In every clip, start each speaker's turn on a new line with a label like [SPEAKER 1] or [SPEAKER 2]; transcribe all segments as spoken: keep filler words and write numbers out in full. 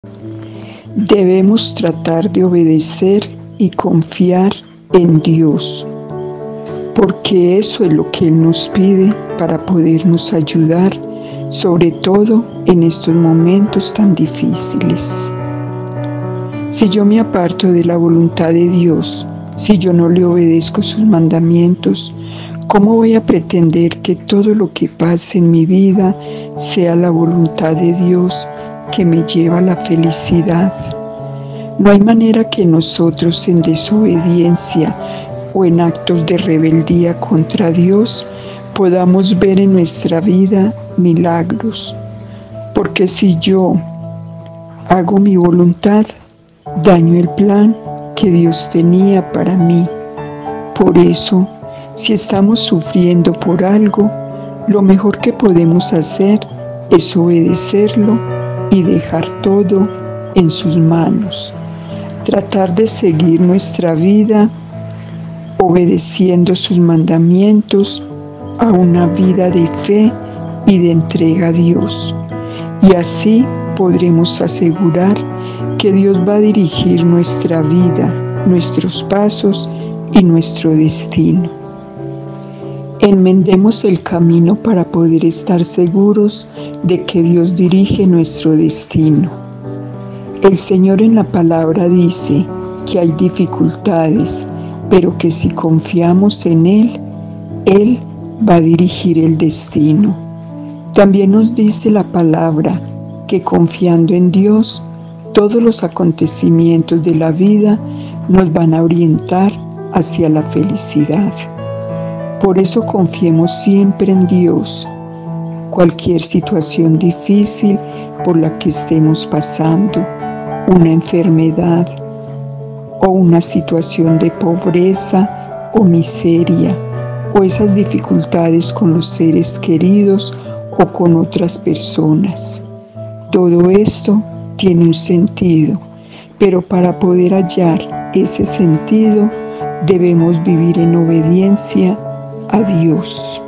[SPEAKER 1] Debemos tratar de obedecer y confiar en Dios, porque eso es lo que Él nos pide para podernos ayudar, sobre todo en estos momentos tan difíciles. Si yo me aparto de la voluntad de Dios, si yo no le obedezco sus mandamientos, ¿cómo voy a pretender que todo lo que pase en mi vida sea la voluntad de Dios que me lleva a la felicidad? No hay manera que nosotros en desobediencia o en actos de rebeldía contra Dios podamos ver en nuestra vida milagros, porque si yo hago mi voluntad, daño el plan que Dios tenía para mí. Por eso, si estamos sufriendo por algo, lo mejor que podemos hacer es obedecerlo y dejar todo en sus manos. Tratar de seguir nuestra vida obedeciendo sus mandamientos a una vida de fe y de entrega a Dios. Y así podremos asegurar que Dios va a dirigir nuestra vida, nuestros pasos y nuestro destino. Enmendemos el camino para poder estar seguros de que Dios dirige nuestro destino. El Señor en la palabra dice que hay dificultades, pero que si confiamos en Él, Él va a dirigir el destino. También nos dice la palabra que confiando en Dios, todos los acontecimientos de la vida nos van a orientar hacia la felicidad. Por eso confiemos siempre en Dios. Cualquier situación difícil por la que estemos pasando, una enfermedad o una situación de pobreza o miseria, o esas dificultades con los seres queridos o con otras personas. Todo esto tiene un sentido, pero para poder hallar ese sentido debemos vivir en obediencia a Dios.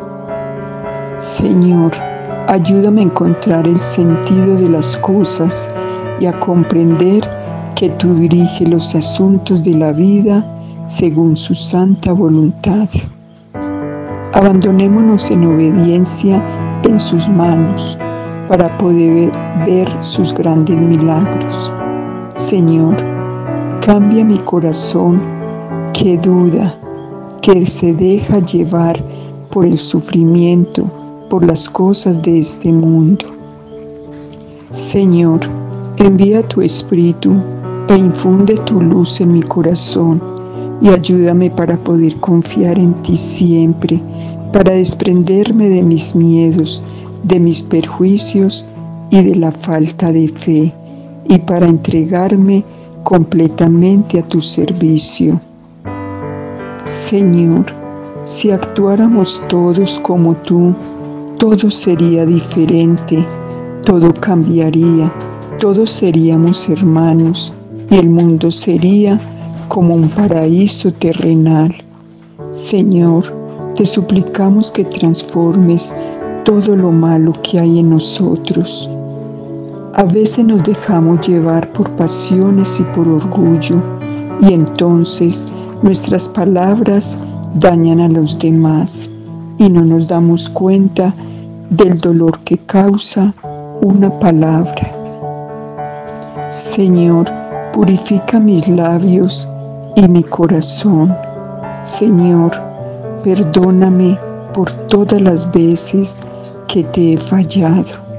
[SPEAKER 1] Señor, ayúdame a encontrar el sentido de las cosas y a comprender que tú diriges los asuntos de la vida según su santa voluntad. Abandonémonos en obediencia en sus manos para poder ver sus grandes milagros. Señor, cambia mi corazón que duda, que se deja llevar por el sufrimiento, por las cosas de este mundo. Señor, envía tu Espíritu e infunde tu luz en mi corazón y ayúdame para poder confiar en ti siempre, para desprenderme de mis miedos, de mis perjuicios y de la falta de fe, y para entregarme completamente a tu servicio. Señor, si actuáramos todos como tú, todo sería diferente, todo cambiaría, todos seríamos hermanos y el mundo sería como un paraíso terrenal. Señor, te suplicamos que transformes todo lo malo que hay en nosotros. A veces nos dejamos llevar por pasiones y por orgullo, y entonces nuestras palabras dañan a los demás y no nos damos cuenta del dolor que causa una palabra. Señor, purifica mis labios y mi corazón. Señor, perdóname por todas las veces que te he fallado.